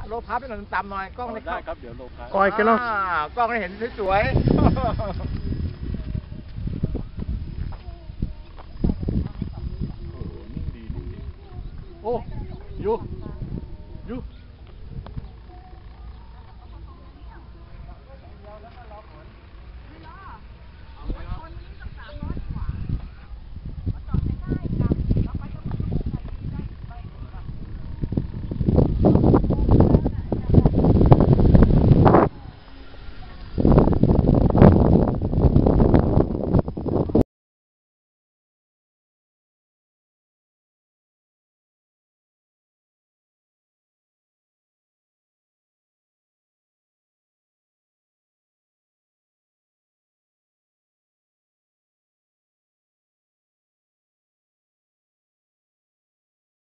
โลพับให้หน่อยต่ำหน่อยกล้องได้ครับเดี๋ยวโลพับก้อยกันเนาะกล้องได้เห็นสวยโอ้อยู่